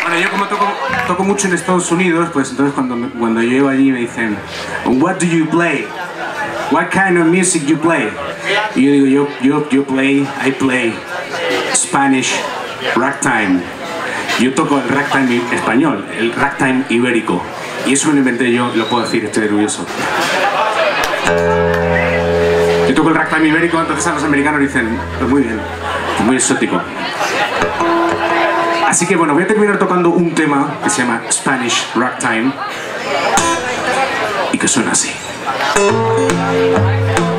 Bueno, yo como toco mucho en Estados Unidos, pues entonces cuando yo llego allí me dicen, "What do you play? What kind of music you play?" Y yo digo, I play Spanish ragtime. Yo toco el ragtime español, el ragtime ibérico. Y eso me lo inventé yo, lo puedo decir, estoy orgulloso. Yo toco el ragtime ibérico, entonces a los americanos dicen, pues muy bien, muy exótico. Así que bueno, voy a terminar tocando un tema que se llama Spanish Ragtime y que suena así.